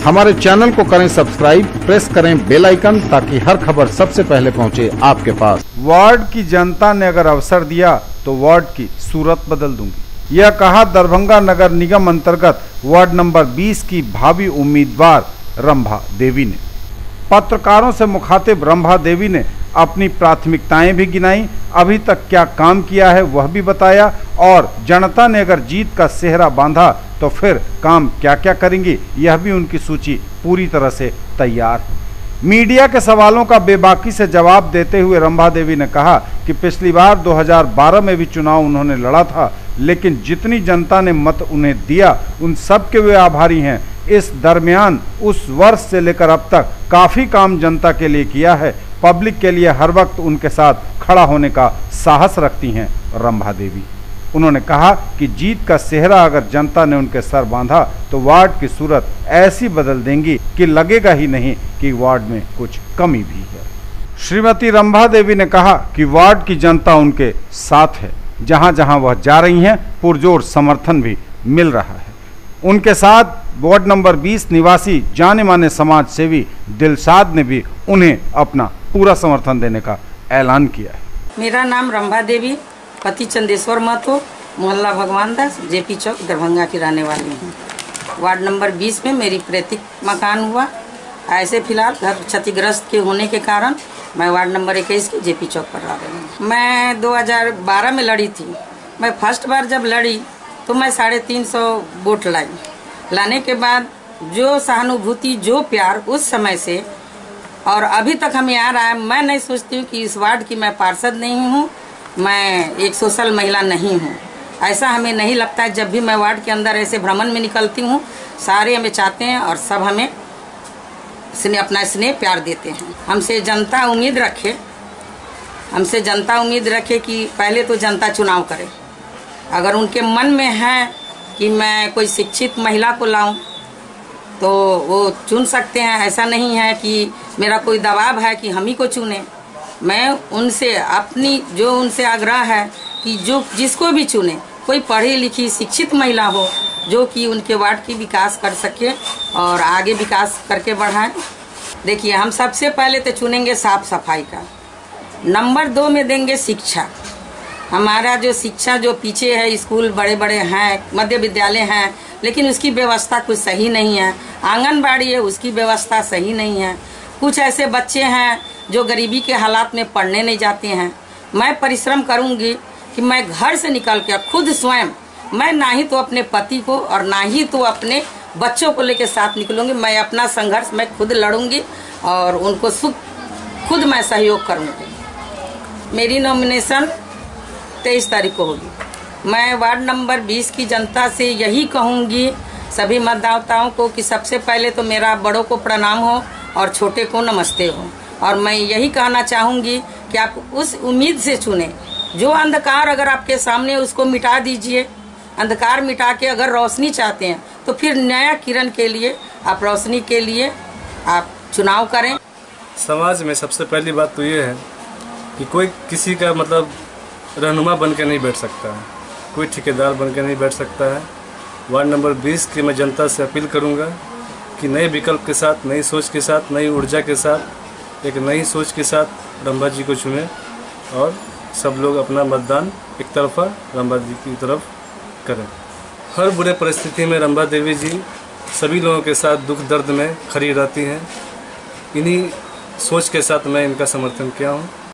हमारे चैनल को करें सब्सक्राइब, प्रेस करें बेल आइकन ताकि हर खबर सबसे पहले पहुंचे आपके पास। वार्ड की जनता ने अगर अवसर दिया तो वार्ड की सूरत बदल दूंगी, यह कहा दरभंगा नगर निगम अंतर्गत वार्ड नंबर 20 की भावी उम्मीदवार रंभा देवी ने। पत्रकारों से मुखातिब रंभा देवी ने अपनी प्राथमिकताएं भी गिनाई, अभी तक क्या काम किया है वह भी बताया और जनता ने अगर जीत का सेहरा बांधा तो फिर काम क्या क्या करेंगी यह भी उनकी सूची पूरी तरह से तैयार है। मीडिया के सवालों का बेबाकी से जवाब देते हुए रंभा देवी ने कहा कि पिछली बार 2012 में भी चुनाव उन्होंने लड़ा था, लेकिन जितनी जनता ने मत उन्हें दिया उन सब के वे आभारी हैं। इस दरमियान उस वर्ष से लेकर अब तक काफ़ी काम जनता के लिए किया है। पब्लिक के लिए हर वक्त उनके साथ खड़ा होने का साहस रखती हैं रंभा देवी। उन्होंने कहा कि जीत का सेहरा अगर जनता ने उनके सर बांधा तो वार्ड की सूरत ऐसी बदल देंगी कि लगेगा ही नहीं कि वार्ड में कुछ कमी भी है। श्रीमती रंभा देवी ने कहा कि वार्ड की जनता उनके साथ है, जहां जहां वह जा रही हैं पुरजोर समर्थन भी मिल रहा है। उनके साथ वार्ड नंबर 20 निवासी जाने माने समाज सेवी दिलशाद ने भी उन्हें अपना पूरा समर्थन देने का ऐलान किया है। मेरा नाम रंभा देवी, पति चंदेश्वर महतो, मोहल्ला भगवान दास, जेपी चौक, दरभंगा की रहने वाली हूँ। वार्ड नंबर 20 में मेरी पैतृक मकान हुआ। ऐसे फिलहाल घर क्षतिग्रस्त के होने के कारण मैं वार्ड नंबर 21 के जेपी चौक पर रह रही हूँ। मैं 2012 में लड़ी थी। मैं फर्स्ट बार जब लड़ी तो मैं 350 वोट लाई। लाने के बाद जो सहानुभूति, जो प्यार उस समय से और अभी तक हमें आ रहा है, मैं नहीं सोचती हूँ कि इस वार्ड की मैं पार्षद नहीं हूँ, मैं एक सोशल महिला नहीं हूँ। ऐसा हमें नहीं लगता है। जब भी मैं वार्ड के अंदर ऐसे भ्रमण में निकलती हूँ, सारे हमें चाहते हैं और सब हमें अपना स्नेह प्यार देते हैं। हमसे जनता उम्मीद रखे कि पहले तो जनता चुनाव करे। अगर उनके मन में है कि मैं कोई शिक्षित महिला को लाऊं तो वो चुन सकते हैं। ऐसा नहीं है कि मेरा कोई दबाव है कि हम ही को चुने। मैं उनसे उनसे आग्रह है कि जो जिसको भी चुने कोई पढ़ी लिखी शिक्षित महिला हो जो कि उनके वार्ड की विकास कर सके और आगे विकास करके बढ़ाएं। देखिए, हम सबसे पहले तो चुनेंगे साफ सफाई का, नंबर 2 में देंगे शिक्षा। हमारा जो शिक्षा जो पीछे है, स्कूल बड़े बड़े हैं, मध्य विद्यालय हैं, लेकिन उसकी व्यवस्था कुछ सही नहीं है। आंगनबाड़ी है, उसकी व्यवस्था सही नहीं है। कुछ ऐसे बच्चे हैं जो गरीबी के हालात में पढ़ने नहीं जाते हैं। मैं परिश्रम करूंगी कि मैं घर से निकल कर खुद स्वयं, मैं ना ही तो अपने पति को और ना ही तो अपने बच्चों को लेकर साथ निकलूंगी। मैं अपना संघर्ष मैं खुद लड़ूंगी और उनको खुद मैं सहयोग करूंगी। मेरी नॉमिनेशन 23 तारीख को होगी। मैं वार्ड नंबर 20 की जनता से यही कहूंगी, सभी मतदाताओं को, कि सबसे पहले तो मेरा बड़ों को प्रणाम हो और छोटे को नमस्ते हो। और मैं यही कहना चाहूंगी कि आप उस उम्मीद से चुने जो अंधकार अगर आपके सामने उसको मिटा दीजिए। अंधकार मिटा के अगर रोशनी चाहते हैं तो फिर नया किरण के लिए आप रोशनी के लिए आप चुनाव करें। समाज में सबसे पहली बात तो ये है कि कोई किसी का रहनुमा बन के नहीं बैठ सकता है, कोई ठेकेदार बन के नहीं बैठ सकता है। वार्ड नंबर 20 की मैं जनता से अपील करूंगा कि नए विकल्प के साथ, नई सोच के साथ, नई ऊर्जा के साथ, एक नई सोच के साथ रंभा जी को चुने और सब लोग अपना मतदान एक तरफा रंभा जी की तरफ करें। हर बुरे परिस्थिति में रंभा देवी जी सभी लोगों के साथ दुख दर्द में खड़ी रहती हैं। इन्हीं सोच के साथ मैं इनका समर्थन किया हूँ।